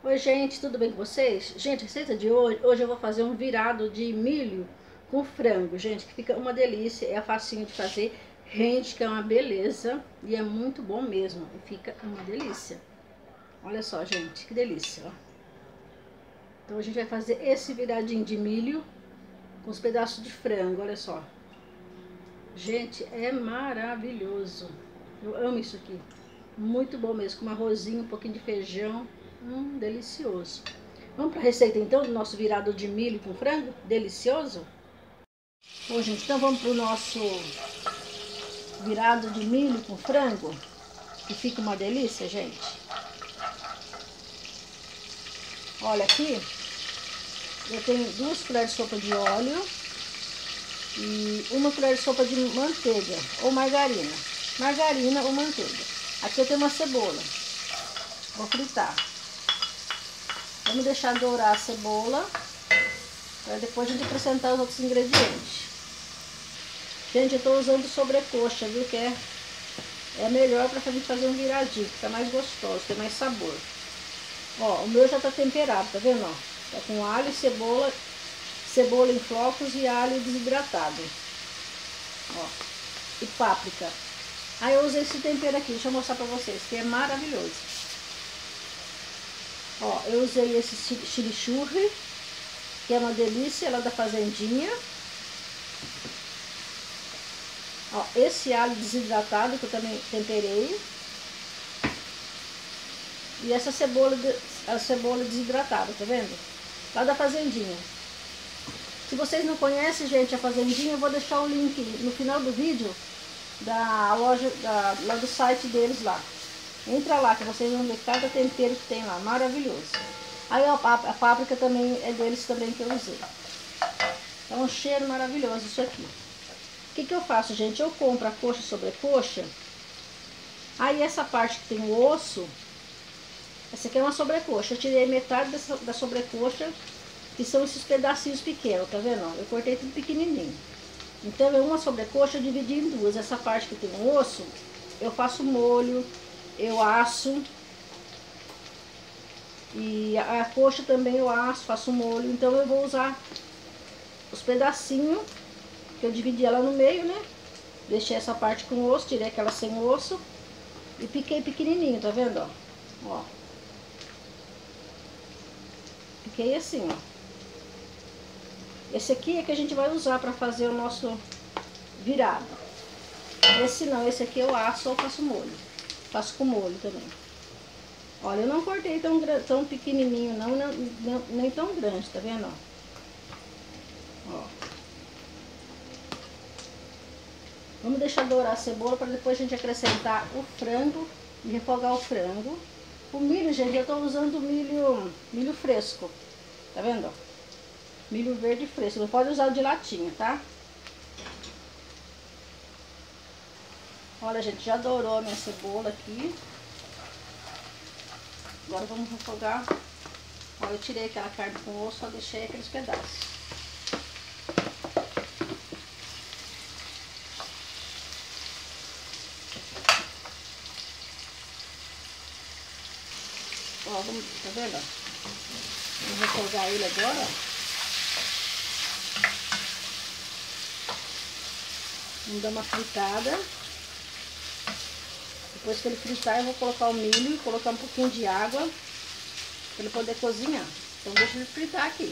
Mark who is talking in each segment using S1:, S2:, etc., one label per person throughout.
S1: Oi gente, tudo bem com vocês? Gente, a receita de hoje eu vou fazer um virado de milho com frango, gente, que fica uma delícia, é facinho de fazer, rende que é uma beleza e é muito bom mesmo, e fica uma delícia. Olha só, gente, que delícia, ó. Então a gente vai fazer esse viradinho de milho com os pedaços de frango, olha só. Gente, é maravilhoso, eu amo isso aqui, muito bom mesmo, com um arrozinho, um pouquinho de feijão, delicioso. Vamos para a receita então do nosso virado de milho com frango? Delicioso? Bom, gente, então vamos para o nosso virado de milho com frango, que fica uma delícia, gente. Olha aqui, eu tenho 2 colheres de sopa de óleo e 1 colher de sopa de manteiga ou margarina. Margarina ou manteiga. Aqui eu tenho uma cebola. Vou fritar. Vamos deixar dourar a cebola, para depois a gente acrescentar os outros ingredientes. Gente, eu estou usando sobrecoxa, viu? Que é melhor para a gente fazer um viradinho, fica mais gostoso, tem mais sabor. Ó, o meu já está temperado, tá vendo? Ó, tá com alho e cebola, cebola em flocos e alho desidratado. Ó, e páprica. Aí eu usei esse tempero aqui, deixa eu mostrar para vocês, que é maravilhoso. Ó, eu usei esse chimichurri, que é uma delícia, lá da fazendinha. Ó, esse alho desidratado que eu também temperei. E essa cebola, a cebola desidratada, tá vendo? Lá da fazendinha. Se vocês não conhecem, gente, a fazendinha, eu vou deixar o link no final do vídeo da loja, lá do site deles lá. Entra lá que vocês vão ver cada tempero que tem lá, maravilhoso. Aí a páprica também é deles também que eu usei. É um cheiro maravilhoso isso aqui. O que eu faço, gente? Eu compro a coxa sobre coxa. Aí essa parte que tem o osso, essa aqui é uma sobrecoxa. Eu tirei metade da sobrecoxa, que são esses pedacinhos pequenos, tá vendo? Eu cortei tudo pequenininho. Então é uma sobrecoxa, eu dividi em 2. Essa parte que tem o osso, eu faço molho, eu asso. E a coxa também eu asso, faço molho. Então eu vou usar os pedacinhos, que eu dividi ela no meio, né? Deixei essa parte com osso, tirei aquela sem osso e piquei pequenininho, tá vendo, ó? Ó. Piquei assim, ó. Esse aqui é que a gente vai usar para fazer o nosso virado. Esse não, esse aqui eu asso ou faço molho. Faço com molho também. Olha, eu não cortei tão pequenininho não, nem tão grande, tá vendo? Ó. Vamos deixar dourar a cebola para depois a gente acrescentar o frango e refogar o frango. O milho, gente, eu tô usando milho fresco, tá vendo? Milho verde fresco, não pode usar o de latinha, tá? Olha, gente, já dourou a minha cebola aqui. Agora vamos refogar. Ó, eu tirei aquela carne com osso, só deixei aqueles pedaços. Ó, vamos, tá vendo? Vamos refogar ele agora. Vamos dar uma fritada. Depois que ele fritar, eu vou colocar o milho e colocar um pouquinho de água para ele poder cozinhar. Então deixa ele fritar aqui.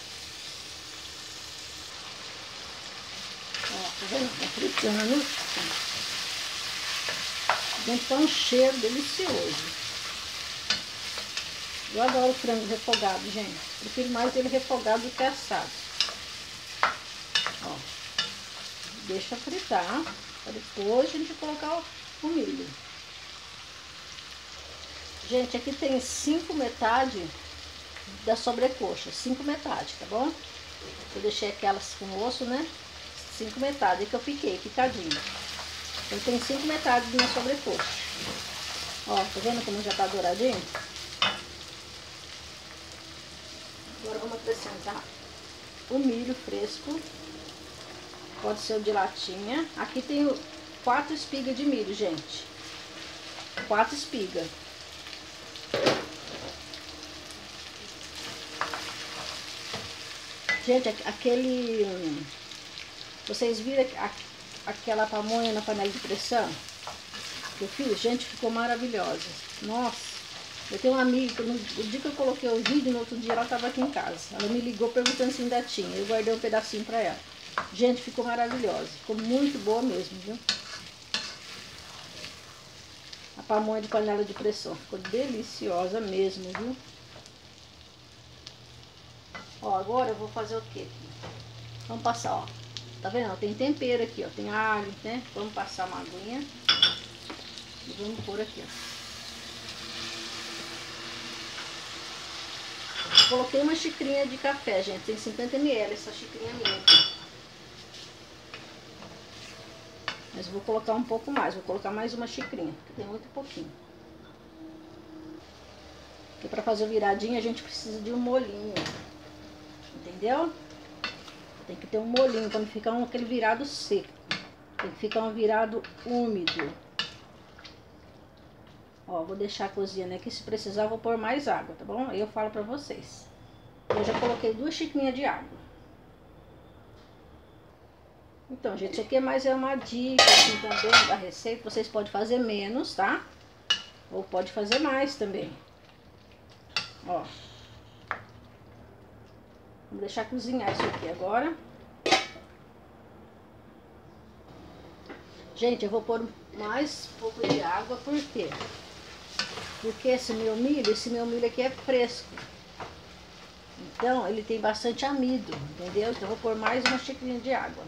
S1: Ó, tá vendo? Tá fritando. Dentro tá um cheiro delicioso. Eu adoro frango refogado, gente. Prefiro mais ele refogado do que assado. Ó. Deixa fritar, para depois a gente colocar o milho. Gente, aqui tem 5 metades da sobrecoxa, 5 metades, tá bom? Eu deixei aquelas com osso, né? 5 metades, que eu piquei, picadinho. Então tem 5 metades na sobrecoxa. Ó, tá vendo como já tá douradinho? Agora vamos acrescentar o milho fresco. Pode ser o de latinha. Aqui tem 4 espigas de milho, gente. 4 espigas. Gente, vocês viram aquela pamonha na panela de pressão que eu fiz? Gente, ficou maravilhosa. Nossa, eu tenho uma amiga, no dia que eu coloquei o vídeo, no outro dia ela estava aqui em casa. Ela me ligou perguntando se ainda tinha. Eu guardei um pedacinho para ela. Gente, ficou maravilhosa. Ficou muito boa mesmo, viu? A pamonha de panela de pressão. Ficou deliciosa mesmo, viu? Ó, agora eu vou fazer o quê? Vamos passar, ó. Tá vendo? Tem tempero aqui, ó. Tem alho, né? Vamos passar uma aguinha. E vamos pôr aqui, ó. Coloquei uma xicrinha de café, gente. Tem 50 ml essa xicrinha minha aqui. Mas vou colocar um pouco mais. Vou colocar mais uma xicrinha, porque tem muito pouquinho. Porque para fazer o viradinho a gente precisa de um molhinho. Entendeu? Tem que ter um molhinho para não ficar aquele virado seco. Tem que ficar um virado úmido. Ó, vou deixar cozinhando aqui. Se precisar, vou pôr mais água, tá bom? Aí eu falo pra vocês. Eu já coloquei 2 xicrinhas de água. Então, gente, isso aqui é mais uma dica assim, também da receita. Vocês podem fazer menos, tá? Ou pode fazer mais também. Ó. Vamos deixar cozinhar isso aqui agora. Gente, eu vou pôr mais um pouco de água, por quê? Porque esse meu milho aqui é fresco. Então, ele tem bastante amido, entendeu? Então, eu vou pôr mais uma xicrinha de água.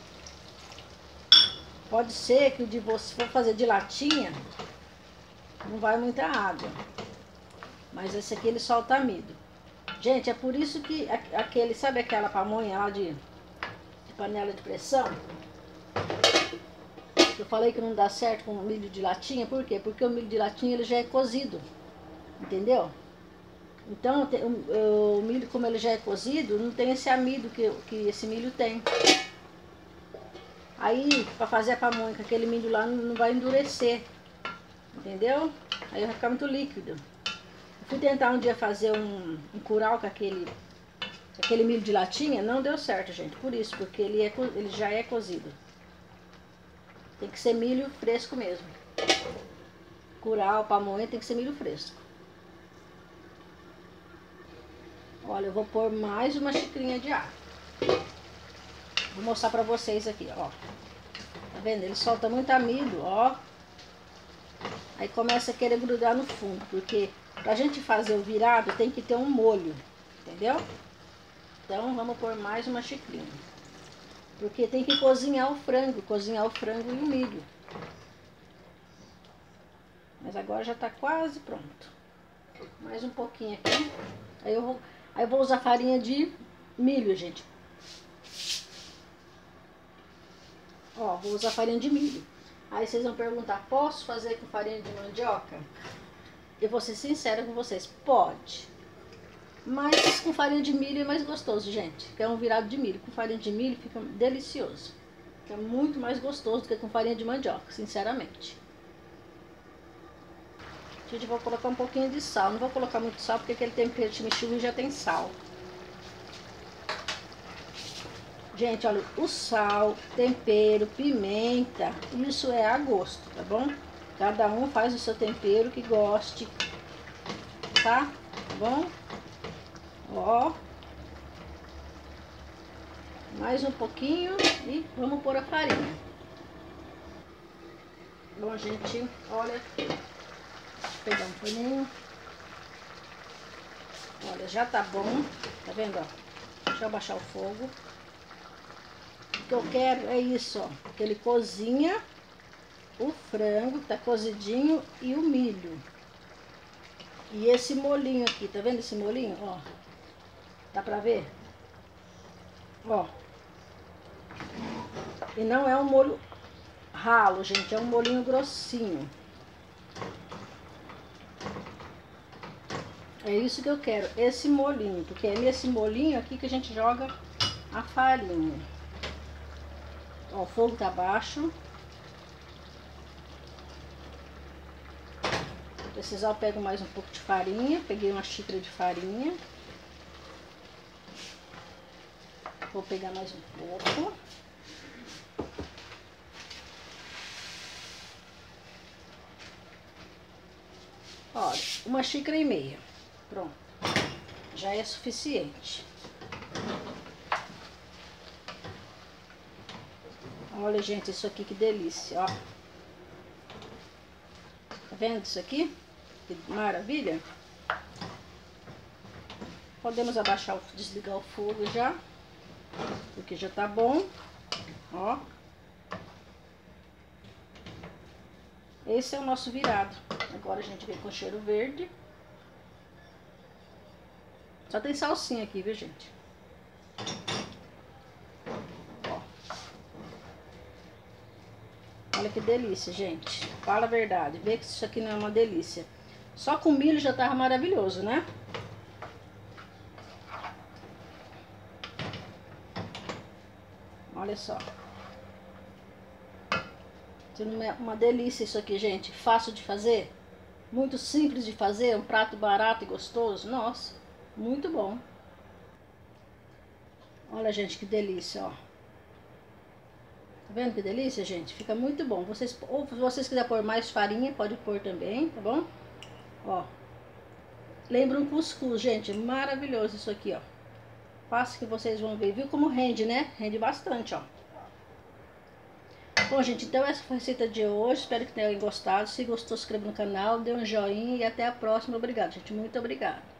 S1: Pode ser que o de você, se for fazer de latinha, não vai muita água. Mas esse aqui, ele solta amido. Gente, é por isso que sabe aquela pamonha lá de panela de pressão? Eu falei que não dá certo com o milho de latinha, por quê? Porque o milho de latinha ele já é cozido, entendeu? Então, o milho, como ele já é cozido, não tem esse amido que esse milho tem. Aí, para fazer a pamonha com aquele milho lá, não vai endurecer, entendeu? Aí vai ficar muito líquido. Eu fui tentar um dia fazer um curau com aquele milho de latinha, não deu certo, gente, por isso, porque ele já é cozido. Tem que ser milho fresco mesmo. Curau, pamonha, tem que ser milho fresco. Olha, eu vou pôr mais uma xicrinha de água. Vou mostrar pra vocês aqui, ó. Tá vendo? Ele solta muito amido, ó. Aí começa a querer grudar no fundo, porque pra gente fazer o virado tem que ter um molho, entendeu? Então vamos pôr mais uma xicrinha. Porque tem que cozinhar o frango e o milho. Mas agora já tá quase pronto. Mais um pouquinho aqui. Aí eu vou usar farinha de milho, gente. Ó, vou usar farinha de milho. Aí vocês vão perguntar, posso fazer com farinha de mandioca? Eu vou ser sincera com vocês, pode. Mas com farinha de milho é mais gostoso, gente. Que é um virado de milho. Com farinha de milho fica delicioso. Fica muito mais gostoso do que com farinha de mandioca, sinceramente. Gente, eu vou colocar um pouquinho de sal. Não vou colocar muito sal porque aquele tempero de chimichurri já tem sal. Gente, olha, o sal, tempero, pimenta, isso é a gosto, tá bom? Cada um faz o seu tempero que goste, tá? Tá bom? Ó. Mais um pouquinho e vamos pôr a farinha. Bom, gente, olha. Deixa eu pegar um paninho. Olha, já tá bom. Tá vendo, ó? Deixa eu abaixar o fogo. O que eu quero é isso, ó. Que ele cozinha o frango, tá cozidinho, e o milho. E esse molinho aqui, tá vendo esse molinho, ó? Dá pra ver? Ó. E não é um molho ralo, gente, é um molinho grossinho. É isso que eu quero, esse molinho, porque é nesse molinho aqui que a gente joga a farinha. Ó, o fogo tá baixo. Se precisar, eu pego mais um pouco de farinha. Peguei uma xícara de farinha. Vou pegar mais um pouco. Olha, 1,5 xícaras. Pronto. Já é suficiente. Olha, gente, isso aqui que delícia, ó. Tá vendo isso aqui? Que maravilha. Podemos abaixar, desligar o fogo já, porque já tá bom, ó. Esse é o nosso virado. Agora a gente vem com cheiro verde. Só tem salsinha aqui, viu, gente? Ó. Olha que delícia, gente. Fala a verdade, vê que isso aqui não é uma delícia. Só com milho já tava maravilhoso, né? Olha só. Uma delícia isso aqui, gente. Fácil de fazer. Muito simples de fazer. Um prato barato e gostoso. Nossa, muito bom. Olha, gente, que delícia, ó. Tá vendo que delícia, gente? Fica muito bom. Ou se vocês quiserem pôr mais farinha, pode pôr também, tá bom? Ó. Lembra um cuscuz, gente. Maravilhoso isso aqui, ó. Faça que vocês vão ver. Viu como rende, né? Rende bastante, ó. Bom, gente, então essa foi a receita de hoje. Espero que tenham gostado. Se gostou, se inscreva no canal, dê um joinha e até a próxima. Obrigada, gente. Muito obrigada.